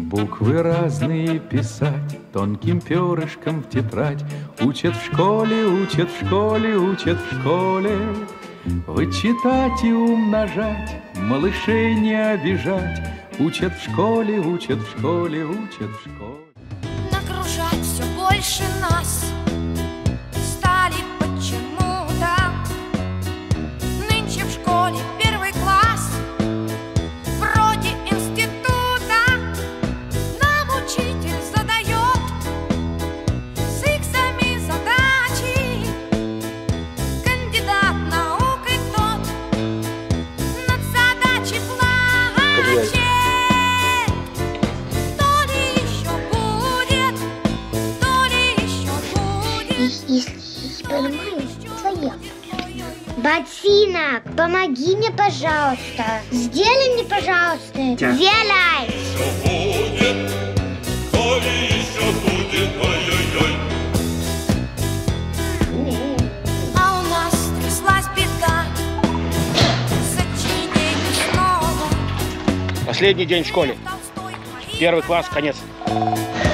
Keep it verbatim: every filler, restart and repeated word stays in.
Буквы разные писать тонким перышком в тетрадь. Учат в школе, учат в школе, учат в школе. Вычитать и умножать, малышей не обижать. Учат в школе, учат в школе, учат в школе. Нагружать все больше нас стали почему-то. Нынче в школе первый класс, вроде института. Нам учитель задает с иксами задачи. Кандидат наук и тот над задачей плачет. Если понимаю, твоя. Ботинок, помоги мне, пожалуйста. Сделай мне, пожалуйста. Сделай. Еще будет, коли еще будет, ой-ой-ой. А у нас стряслась беда, сочинение снова. Последний день в школе. Первый класс, конец.